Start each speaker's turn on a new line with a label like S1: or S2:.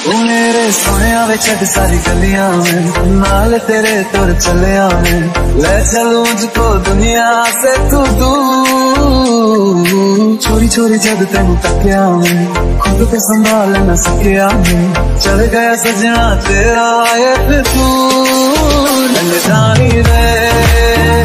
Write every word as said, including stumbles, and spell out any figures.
S1: ओ मेरे सोनिया वे छड़ सारी गलियां में, नाल तेरे तुर चलिया में, ले चलूं मुझको दुनिया से तू दूर। चोरी चोरी जब तेन तकिया में, खुद को संभाल न सकिया में, चल गया सजना तेरा ये फितूर। जानी रे